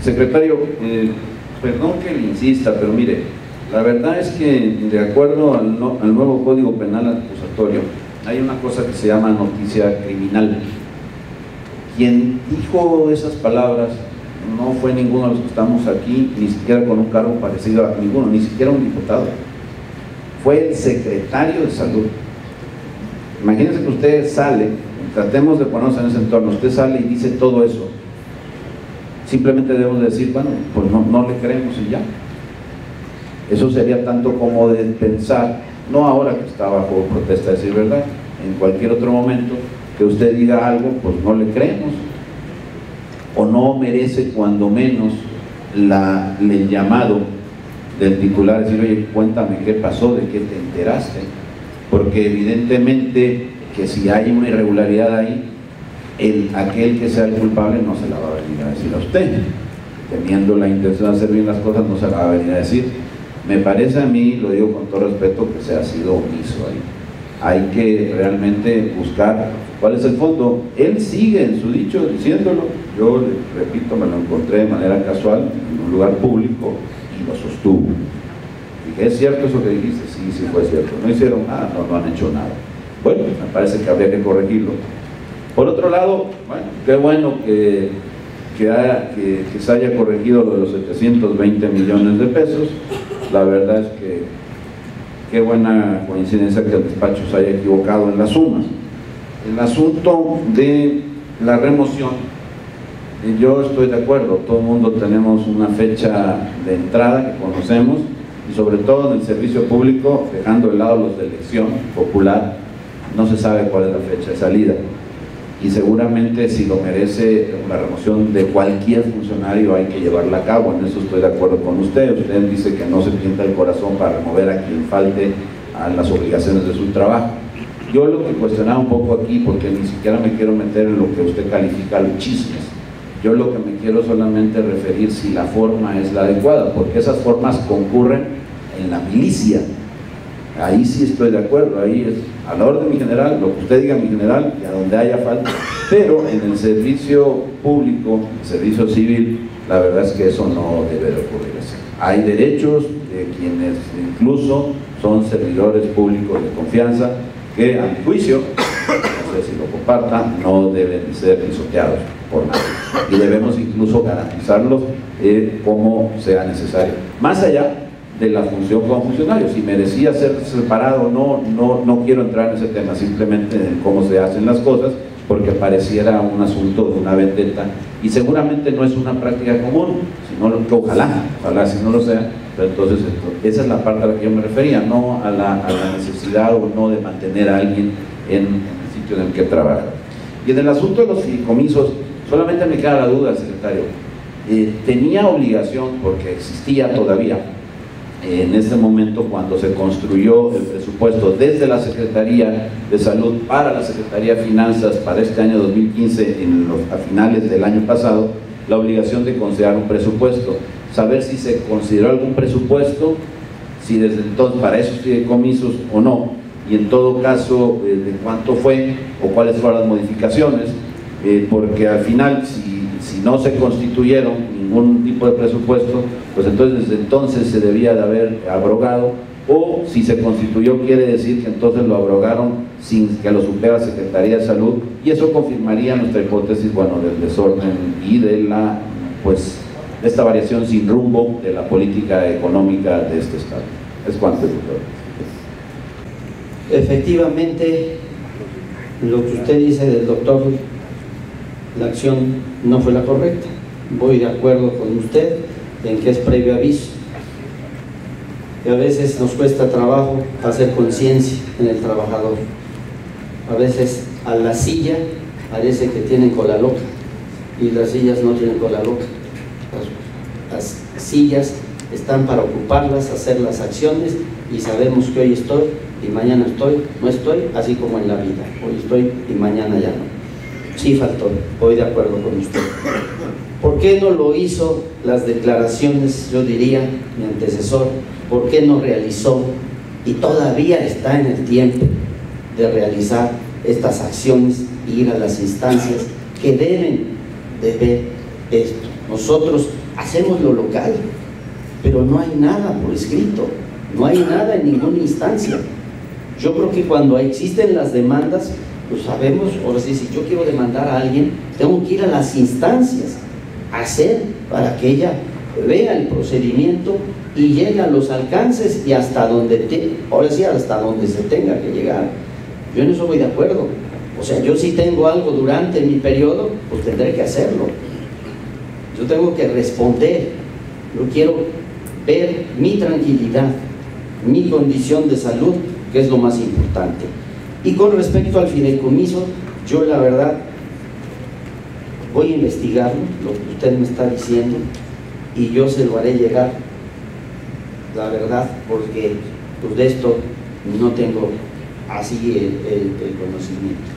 Secretario, perdón que le insista, pero mire, la verdad es que de acuerdo al nuevo Código Penal Acusatorio, hay una cosa que se llama noticia criminal. Quien dijo esas palabras no fue ninguno de los que estamos aquí, ni siquiera con un cargo parecido a ninguno, ni siquiera un diputado. Fue el secretario de Salud. Imagínense que usted sale, tratemos de ponernos en ese entorno, usted sale y dice todo eso. Simplemente debemos decir, bueno, pues no le creemos y ya. Eso sería tanto como de pensar, no ahora que está bajo protesta, decir verdad, en cualquier otro momento que usted diga algo, pues no le creemos, o no merece cuando menos el llamado del titular, decir, oye, cuéntame qué pasó, de qué te enteraste, porque evidentemente que si hay una irregularidad ahí, aquel que sea el culpable no se la va a venir a decir a usted, teniendo la intención de hacer bien las cosas, no se la va a venir a decir. Me parece a mí, lo digo con todo respeto, que se ha sido omiso ahí. Hay que realmente buscar cuál es el fondo. Él sigue en su dicho diciéndolo, yo le repito, me lo encontré de manera casual en un lugar público y lo sostuvo. Dije, ¿es cierto eso que dijiste? Sí, sí fue cierto. ¿No hicieron nada? No han hecho nada. Bueno, me parece que habría que corregirlo. Por otro lado, bueno, qué bueno que se haya corregido lo de los 720 millones de pesos. La verdad es que qué buena coincidencia que el despacho se haya equivocado en las sumas. El asunto de la remoción, yo estoy de acuerdo, todo el mundo tenemos una fecha de entrada que conocemos, y sobre todo en el servicio público, dejando de lado los de elección popular, no se sabe cuál es la fecha de salida. Y seguramente si lo merece la remoción de cualquier funcionario hay que llevarla a cabo, en eso estoy de acuerdo con usted. Usted dice que no se pinta el corazón para remover a quien falte a las obligaciones de su trabajo. Yo lo que cuestionaba un poco aquí, porque ni siquiera me quiero meter en lo que usted califica los chismes, yo lo que me quiero solamente referir si la forma es la adecuada, porque esas formas concurren en la milicia. Ahí sí estoy de acuerdo, ahí es a la orden mi general, lo que usted diga mi general y a donde haya falta, pero en el servicio público, el servicio civil, la verdad es que eso no debe de ocurrir así. Hay derechos de quienes incluso son servidores públicos de confianza que a mi juicio, no sé si lo compartan, no deben ser pisoteados por nadie y debemos incluso garantizarlos como sea necesario, más allá de la función como funcionario. Si merecía ser separado, no quiero entrar en ese tema, simplemente en cómo se hacen las cosas, porque pareciera un asunto de una vendetta, y seguramente no es una práctica común, sino que ojalá si no lo sea, pero entonces esa es la parte a la que yo me refería, no a la necesidad o no de mantener a alguien en el sitio en el que trabaja. Y en el asunto de los fideicomisos, solamente me queda la duda, secretario, tenía obligación, porque existía todavía, en este momento cuando se construyó el presupuesto desde la Secretaría de Salud para la Secretaría de Finanzas para este año 2015, a finales del año pasado, la obligación de considerar un presupuesto, saber si se consideró algún presupuesto, si desde entonces para esos fideicomisos o no, y en todo caso de cuánto fue o cuáles fueron las modificaciones, porque al final si no se constituyeron ningún tipo de presupuesto, pues entonces desde entonces se debía de haber abrogado, o si se constituyó quiere decir que entonces lo abrogaron sin que lo supiera la Secretaría de Salud, y eso confirmaría nuestra hipótesis, bueno, del desorden y de esta variación sin rumbo de la política económica de este Estado. Es cuanto, doctor. Efectivamente, lo que usted dice del doctor, la acción no fue la correcta. Voy de acuerdo con usted en que es previo aviso. Y a veces nos cuesta trabajo hacer conciencia en el trabajador. A veces a la silla parece que tienen cola loca, y las sillas no tienen cola loca. Las sillas están para ocuparlas, hacer las acciones, y sabemos que hoy estoy y mañana no estoy, así como en la vida. Hoy estoy y mañana ya no. Sí faltó, voy de acuerdo con usted. ¿Por qué no lo hizo las declaraciones, yo diría, mi antecesor? ¿Por qué no realizó, y todavía está en el tiempo de realizar estas acciones e ir a las instancias que deben de ver esto? Nosotros hacemos lo local, pero no hay nada por escrito, no hay nada en ninguna instancia. Yo creo que cuando existen las demandas, pues sabemos, ahora sí, si yo quiero demandar a alguien, tengo que ir a las instancias, hacer para que ella vea el procedimiento y llegue a los alcances y hasta donde, ahora sí, hasta donde se tenga que llegar. Yo en eso voy de acuerdo. O sea, yo si tengo algo durante mi periodo, pues tendré que hacerlo. Yo tengo que responder. Yo quiero ver mi tranquilidad, mi condición de salud, que es lo más importante. Y con respecto al fideicomiso, yo la verdad voy a investigarlo, lo que usted me está diciendo, y yo se lo haré llegar, la verdad, porque pues de esto no tengo así el conocimiento.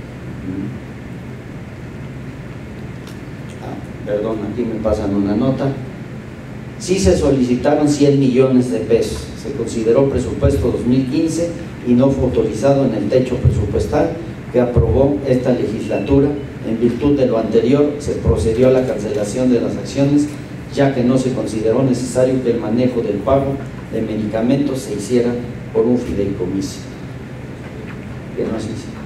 Perdón, aquí me pasan una nota. Sí se solicitaron 100 millones de pesos, se consideró presupuesto 2015 y no fue autorizado en el techo presupuestal que aprobó esta legislatura. En virtud de lo anterior, se procedió a la cancelación de las acciones, ya que no se consideró necesario que el manejo del pago de medicamentos se hiciera por un fideicomiso. Que no se hiciera.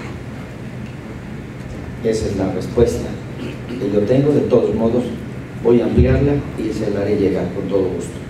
Esa es la respuesta que yo tengo. De todos modos, voy a ampliarla y se la haré llegar con todo gusto.